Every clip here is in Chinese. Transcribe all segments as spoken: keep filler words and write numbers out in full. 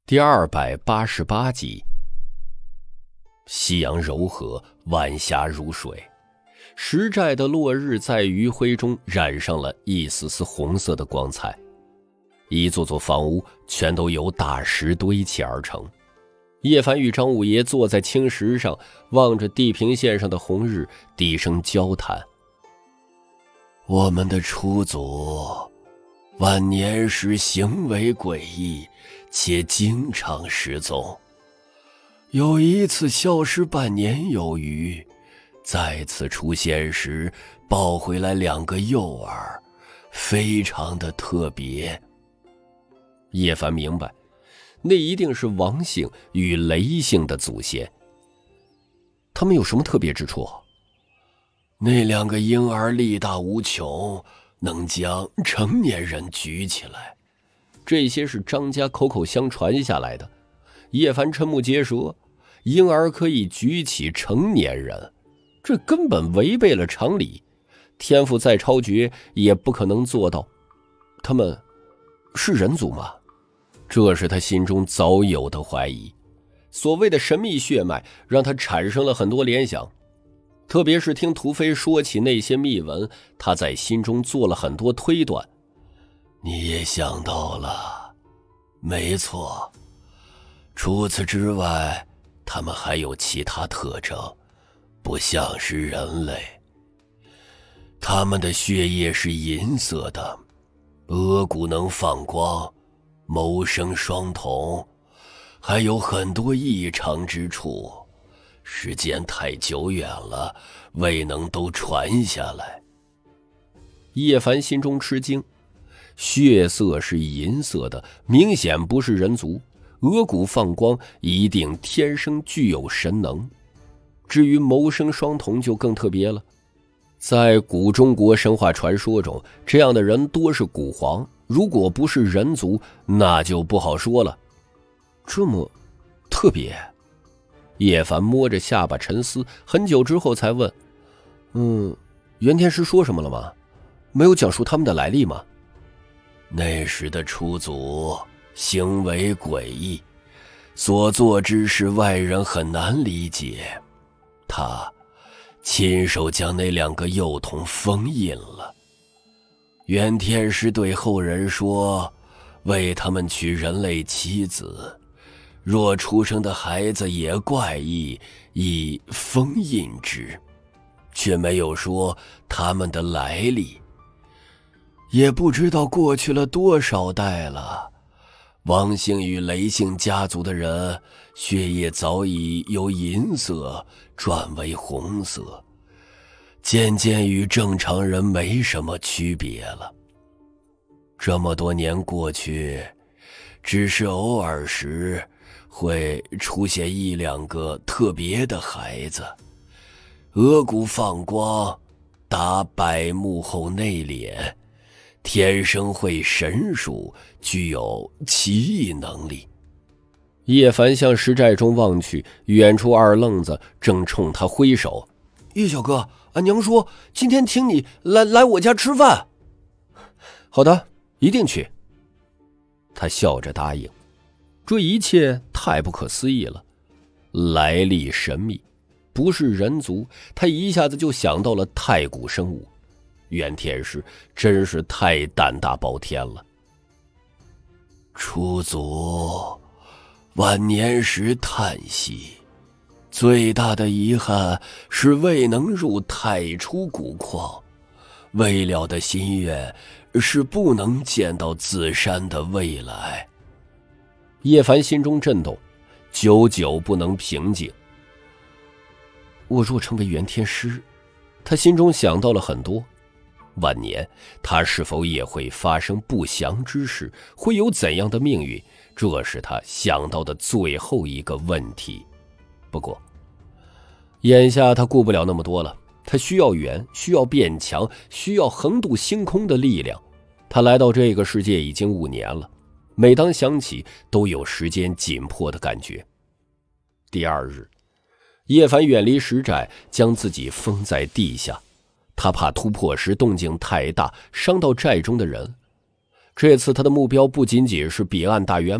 第二百八十八集。夕阳柔和，晚霞如水，石寨的落日在余晖中染上了一丝丝红色的光彩。一座座房屋全都由大石堆砌而成。叶凡与张五爷坐在青石上，望着地平线上的红日，低声交谈。 我们的初祖晚年时行为诡异，且经常失踪，有一次消失半年有余，再次出现时抱回来两个幼儿，非常的特别。 叶凡明白，那一定是王姓与雷姓的祖先。他们有什么特别之处？ 那两个婴儿力大无穷，能将成年人举起来。 这些是张家口口相传下来的。叶凡瞠目结舌，婴儿可以举起成年人，这根本违背了常理，天赋再超绝也不可能做到。他们是人族吗？这是他心中早有的怀疑。所谓的神秘血脉让他产生了很多联想，特别是听屠飞说起那些秘闻，他在心中做了很多推断。 你也想到了，没错。除此之外，他们还有其他特征，不像是人类。他们的血液是银色的，额骨能放光，谋生双瞳，还有很多异常之处，时间太久远了，未能都传下来。 叶凡心中吃惊，血色是银色的，明显不是人族，额骨放光，一定天生具有神能。至于谋生双瞳就更特别了，在古中国神话传说中，这样的人多是古皇，如果不是人族，那就不好说了。这么特别？叶凡摸着下巴沉思，很久之后才问：嗯，袁天师说什么了吗？没有讲述他们的来历吗？ 那时的初祖行为诡异，所做之事外人很难理解，他亲手将那两个幼童封印了。袁天师对后人说，为他们娶人类妻子，若出生的孩子也怪异，以封印之，却没有说他们的来历。也不知道过去了多少代了，王姓与雷姓家族的人血液早已由银色转为红色，渐渐与正常人没什么区别了。这么多年过去，只是偶尔时会出现一两个特别的孩子，额骨放光，达百目后内敛，天生会神术，具有奇异能力。 叶凡向石寨中望去，远处二愣子正冲他挥手：叶小哥，俺娘说今天请你来来我家吃饭。好的，一定去。他笑着答应。这一切太不可思议了，来历神秘，不是人族，他一下子就想到了太古生物。袁天师真是太胆大包天了。 初祖晚年时叹息，最大的遗憾是未能入太初古矿，未了的心愿是不能见到自山的未来。 叶凡心中震动，久久不能平静。我若成为袁天师，他心中想到了很多。晚年他是否也会发生不祥之事，会有怎样的命运，这是他想到的最后一个问题。不过眼下他顾不了那么多了，他需要远，需要变强，需要横渡星空的力量。他来到这个世界已经五年了，每当想起都有时间紧迫的感觉。第二日，叶凡远离石寨，将自己封在地下。他怕突破时动静太大，伤到寨中的人。这次他的目标不仅仅是彼岸大圆满，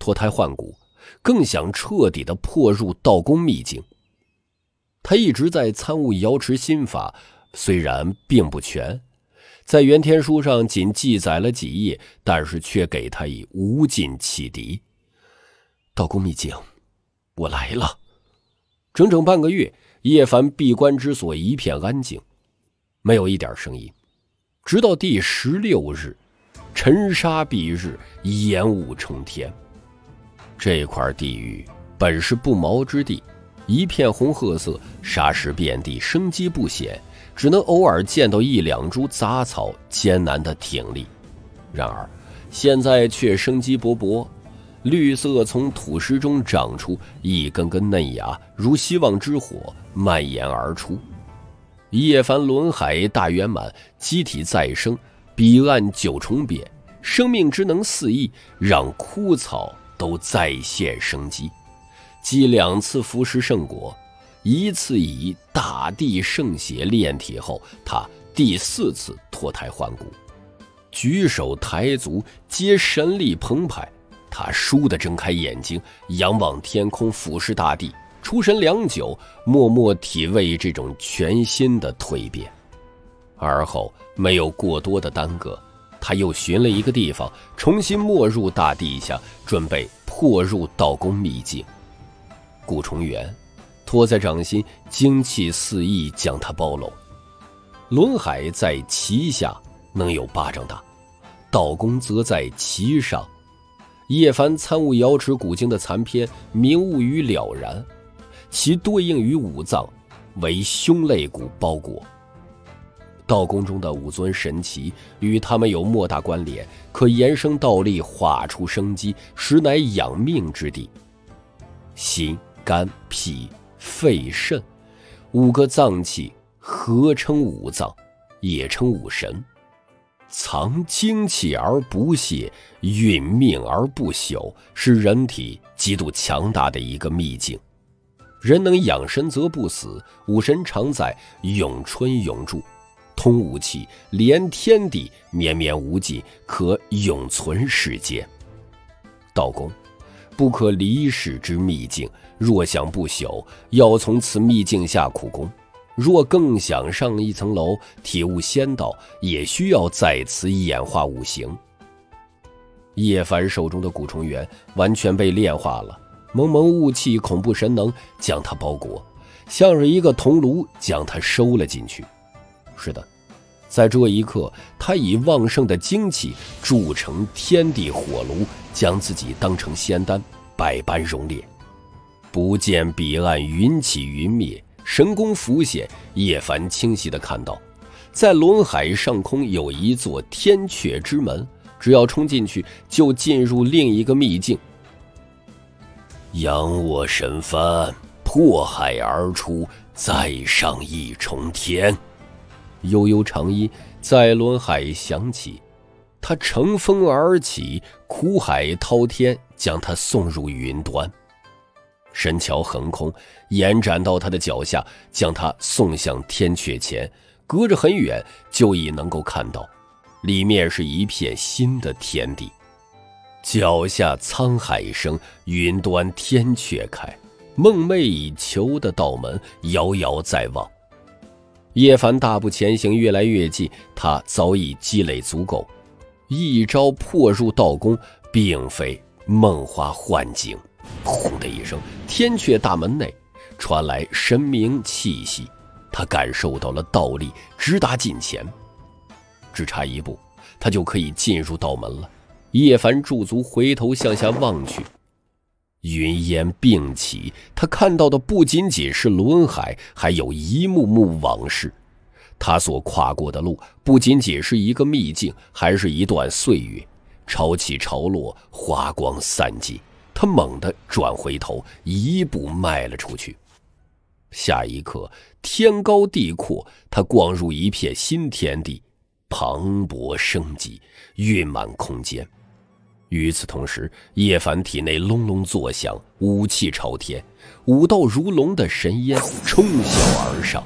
脱胎换骨，更想彻底的破入道宫秘境。他一直在参悟瑶池心法，虽然并不全，在原天书上仅记载了几页，但是却给他以无尽启迪。道宫秘境，我来了。整整半个月，叶凡闭关之所一片安静，没有一点声音。直到第十六日，尘沙蔽日，烟雾冲天。这块地域本是不毛之地，一片红褐色，沙石遍地，生机不显，只能偶尔见到一两株杂草艰难的挺立。然而现在却生机勃勃，绿色从土石中长出，一根根嫩芽如希望之火蔓延而出。叶凡轮海大圆满，机体再生，彼岸九重变，生命之能四溢，让枯草都再现生机。积两次服食圣果，一次以大地圣血炼体后，他第四次脱胎换骨，举手抬足皆神力澎湃。他倏地睁开眼睛，仰望天空，俯视大地，出神良久，默默体味这种全新的蜕变。而后没有过多的耽搁，他又寻了一个地方，重新没入大地下，准备破入道宫秘境。顾重元托在掌心，精气四溢将他包拢。轮海在其下能有巴掌大，道宫则在其上。叶凡参悟瑶池古经的残篇，明悟于了然，其对应于五脏，为胸肋骨包裹。道宫中的五尊神奇与他们有莫大关联，可延生道力，化出生机，实乃养命之地。心、肝、脾、肺、肾五个脏器合称五脏，也称五神，藏精气而不泄，运命而不朽，是人体极度强大的一个秘境。人能养神则不死，五神常在，永春永驻，通五气，连天地，绵绵无尽，可永存世间。道宫不可离世之秘境，若想不朽，要从此秘境下苦功。若更想上一层楼，体悟仙道，也需要在此演化五行。叶凡手中的古重元完全被炼化了，蒙蒙雾气，恐怖神能将他包裹，像是一个铜炉将他收了进去。是的，在这一刻，他以旺盛的精气铸成天地火炉，将自己当成仙丹，百般熔炼。不见彼岸云起云灭，神宫浮现，叶凡清晰地看到，在轮海上空有一座天阙之门，只要冲进去，就进入另一个秘境。仰卧神幡，破海而出，再上一重天。悠悠长音在轮海响起，他乘风而起，苦海滔天，将他送入云端。神桥横空，延展到他的脚下，将他送向天阙前，隔着很远就已能够看到，里面是一片新的天地。脚下沧海生，云端天阙开，梦寐以求的道门遥遥在望。叶凡大步前行，越来越近，他早已积累足够，一招破入道宫，并非梦花幻境。轰的一声，天阙大门内传来神明气息，他感受到了道力直达近前，只差一步，他就可以进入道门了。叶凡驻足，回头向下望去，云烟并起，他看到的不仅仅是轮海，还有一幕幕往事。他所跨过的路不仅仅是一个秘境，还是一段岁月，潮起潮落，华光散尽。他猛地转回头，一步迈了出去。下一刻，天高地阔，他逛入一片新天地，磅礴生机，蕴满空间。与此同时，叶凡体内隆隆作响，武气朝天，五道如龙的神烟冲霄而上。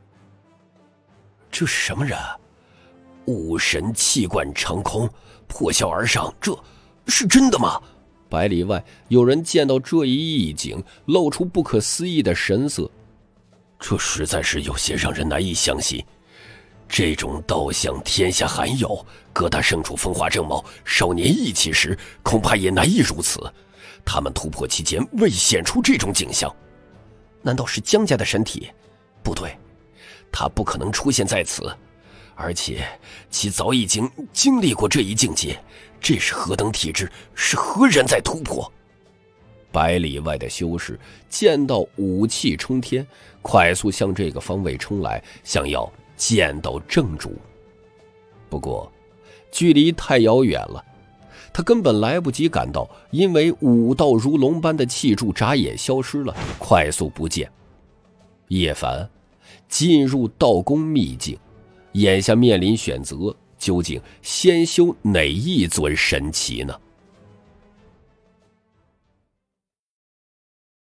这是什么人？五神气贯长空，破霄而上，这是真的吗？ 百里外有人见到这一异景，露出不可思议的神色。 这实在是有些让人难以相信。这种道相天下罕有，各大圣主风华正茂，少年意气时，恐怕也难以如此。他们突破期间未显出这种景象，难道是江家的身体？不对，他不可能出现在此，而且其早已经经历过这一境界。这是何等体质？是何人在突破？ 百里外的修士见到武气冲天，快速向这个方位冲来，想要见到正主。不过距离太遥远了，他根本来不及赶到，因为武道如龙般的气柱眨眼消失了，快速不见。叶凡进入道宫秘境，眼下面临选择，究竟先修哪一尊神奇呢？